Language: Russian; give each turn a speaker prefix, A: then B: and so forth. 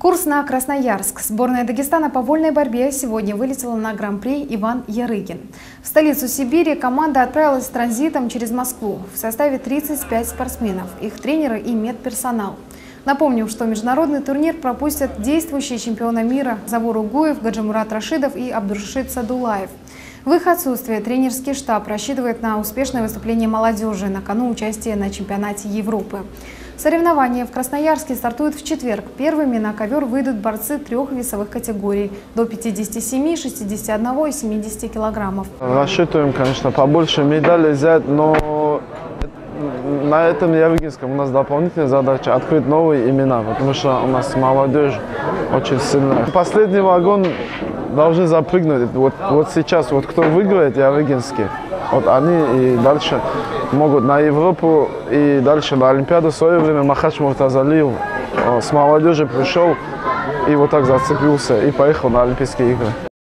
A: Курс на Красноярск. Сборная Дагестана по вольной борьбе сегодня вылетела на Гран-при «Иван Ярыгин». В столицу Сибири команда отправилась транзитом через Москву в составе 35 спортсменов, их тренеры и медперсонал. Напомним, что международный турнир пропустят действующие чемпионы мира Завур Угуев, Гаджимурат Рашидов и Абдурашид Садулаев. В их отсутствие тренерский штаб рассчитывает на успешное выступление молодежи на кону участия на чемпионате Европы. Соревнования в Красноярске стартуют в четверг. Первыми на ковер выйдут борцы трех весовых категорий – до 57, 61 и 70 килограммов.
B: Рассчитываем, конечно, побольше медалей взять, но на этом Ярыгинском у нас дополнительная задача – открыть новые имена, потому что у нас молодежь очень сильная. Последний вагон должны запрыгнуть. Вот сейчас, кто выиграет Ярыгинский, вот они и дальше могут на Европу и дальше на Олимпиаду. В свое время Махач Муртазалиев с молодежи пришел и вот так зацепился и поехал на Олимпийские игры.